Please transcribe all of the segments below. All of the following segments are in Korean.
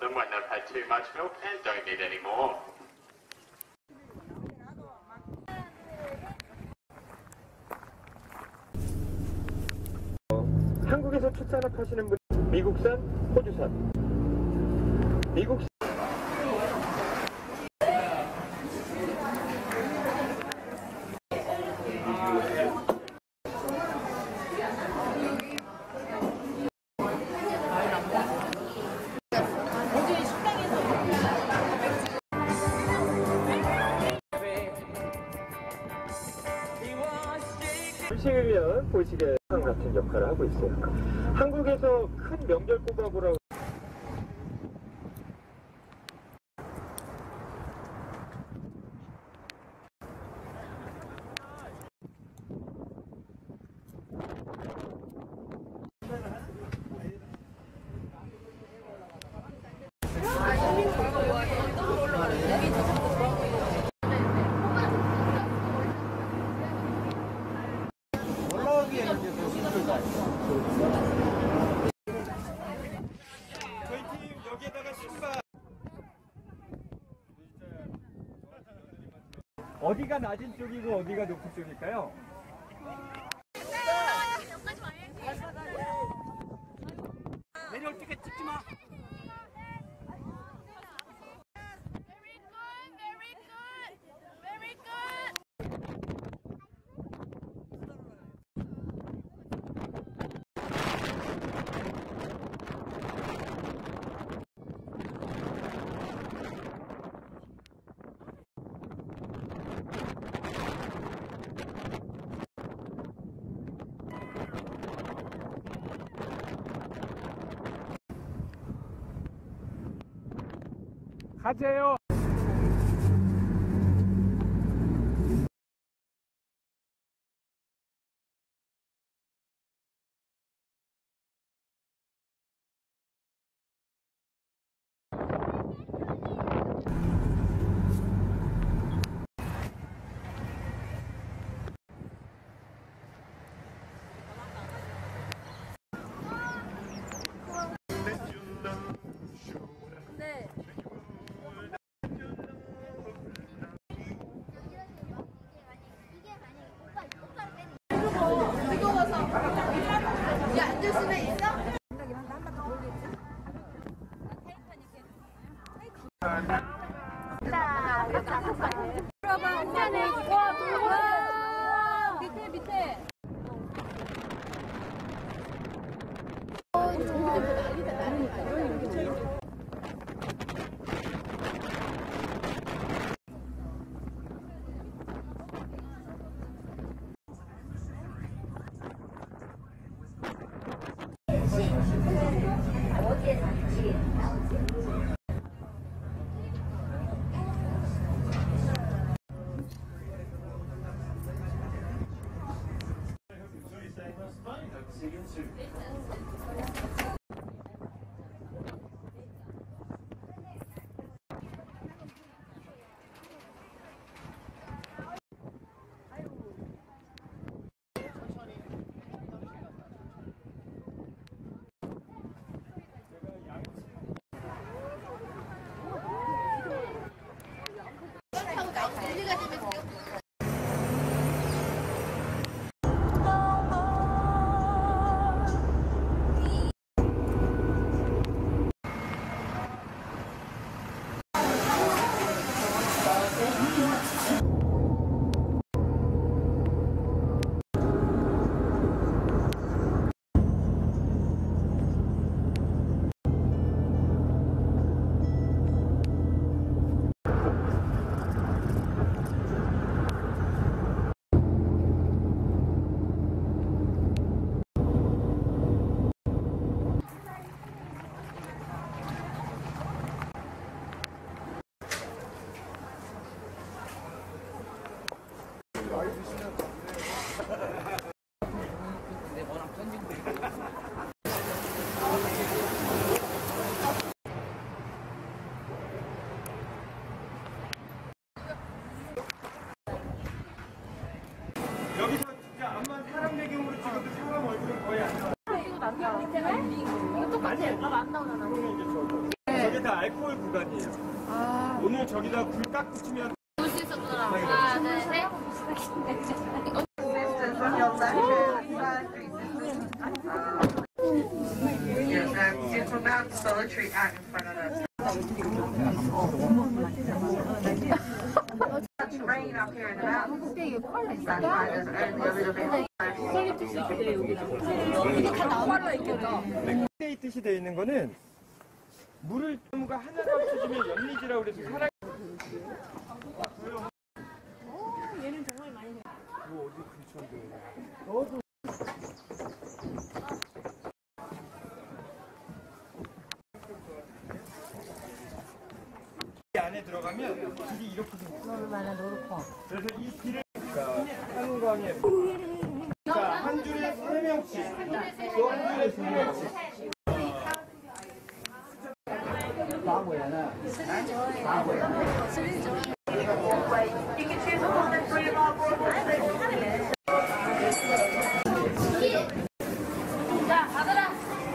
them when they've had too much milk and don't need any more. 한국에서 축산업하시는 분, 미국산, 호주산, 미국산. 음식을 위한 보시개 같은 역할을 하고 있어요. 한국에서 큰 명절 꼽아보라고. 저희 팀 여기에다가 신발. 어디가 낮은 쪽이고 어디가 높은 쪽일까요? 내려올 때 찍지 마. 가세요. 여기서 진짜 암만 사람 배경으로 찍어도 사람 얼굴은 거의 안 나와. 이거 똑같아. 안 나오잖아. 저게 다 다 알코올 구간이에요. 오늘 저기다 불 딱 붙이면 볼 수 있었구나. 하나, 둘, 셋. It's about to start a tree out in front of us. It's rain up here in the mountains. That's why there's only a little bit. 에 뜻이 되어 있는 거는 물을 나무가 하나가 없어지면 연리지라고 그래서 살아. 얘는 정말 많이 돼. 이거 어디 근처인데? 너도. 이 안에 들어가면 길이 이렇게 생겼어. 그래서 이 길을 한강에 한 줄에 3명씩, 또 한 줄에 3명씩. You can choose one of the three of our boards. 자, 가더라.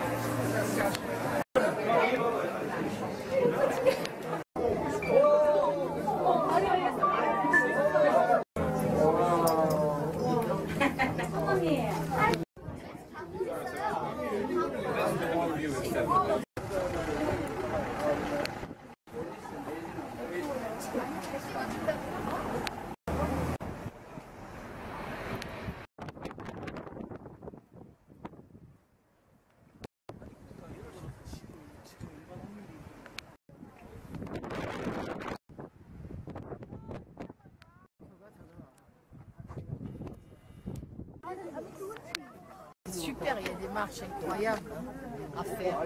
Super, il y a des marches incroyables à faire.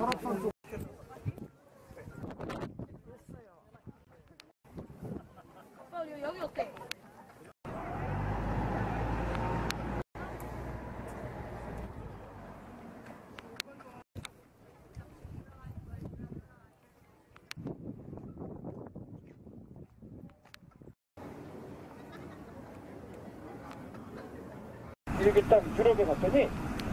여기 어때? 이렇게 딱 들어가 봤더니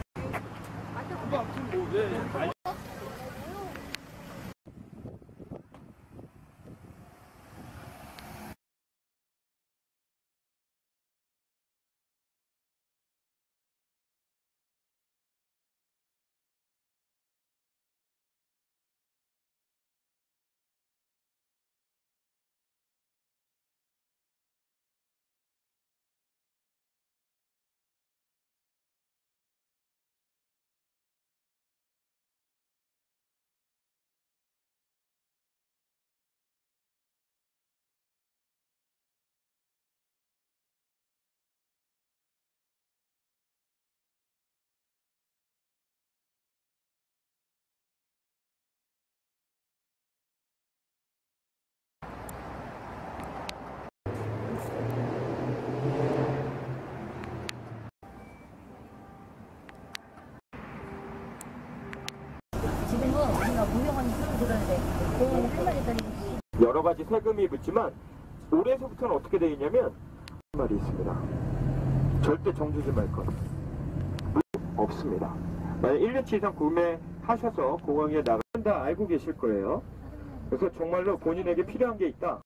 지금은 우리가 무명한 소리 들었는데 공원이 한마디더니 여러 가지 세금이 붙지만 올해서부터는 어떻게 되어 있냐면 말이 있습니다. 절대 정주지 말 것 없습니다. 만약 1년치 이상 구매하셔서 공항에 나가면 다 알고 계실 거예요. 그래서 정말로 본인에게 필요한 게 있다.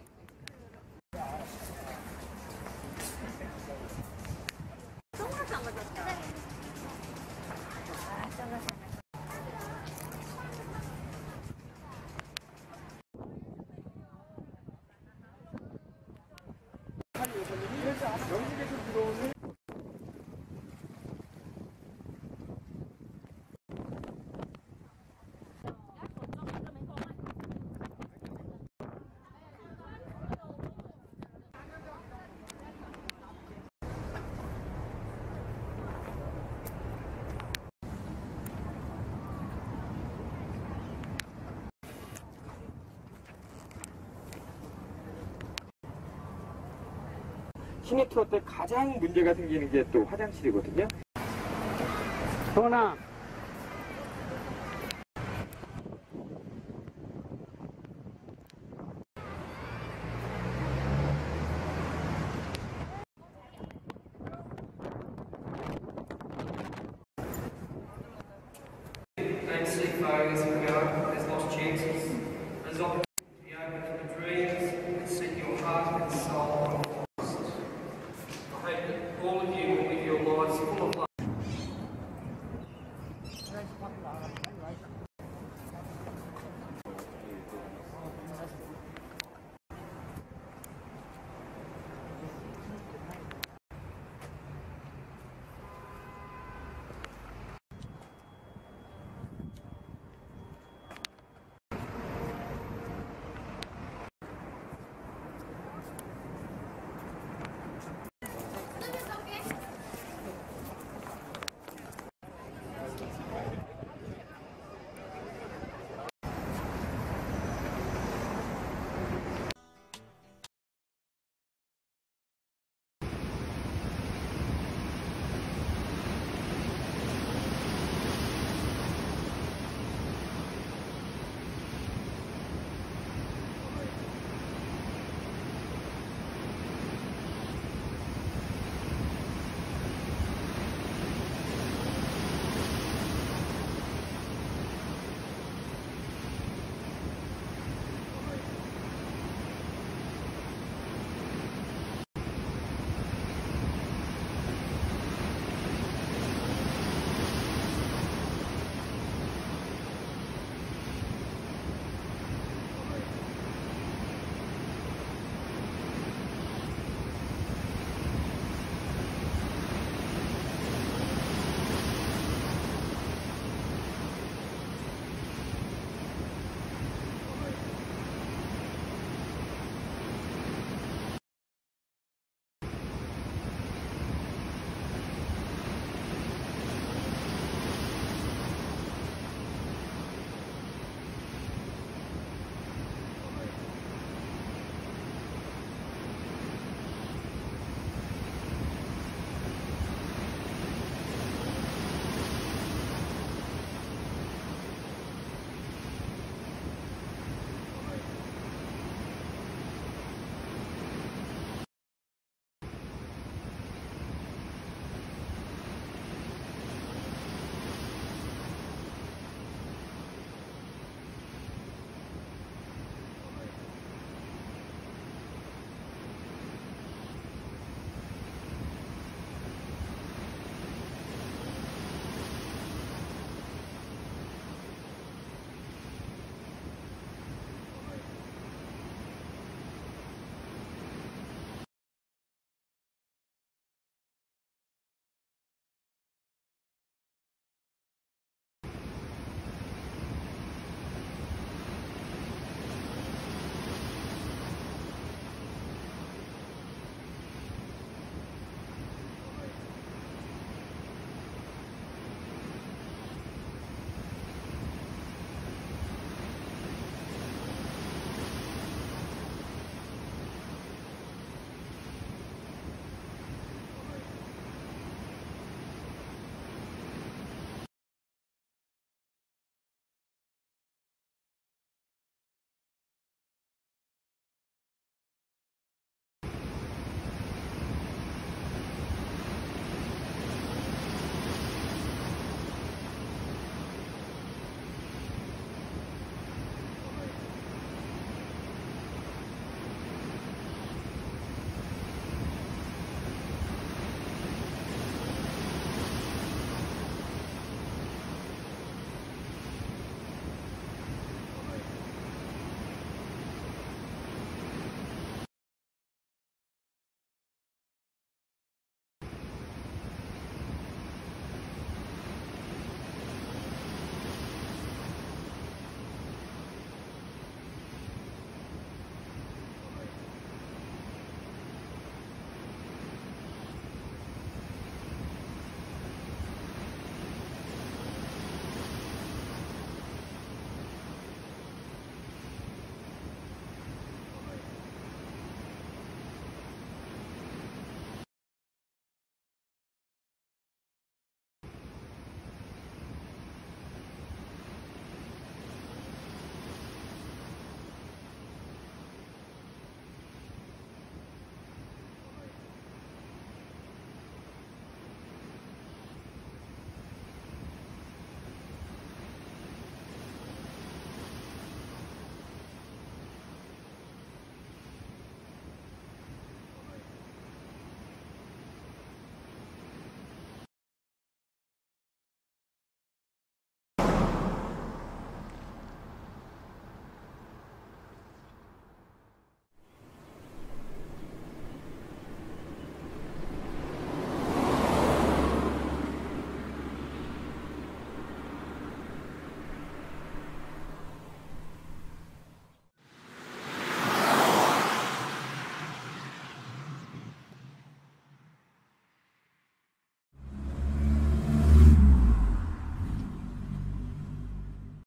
영국에서 들어오는 시내 투어 때 가장 문제가 생기는 게 또 화장실이거든요. 도나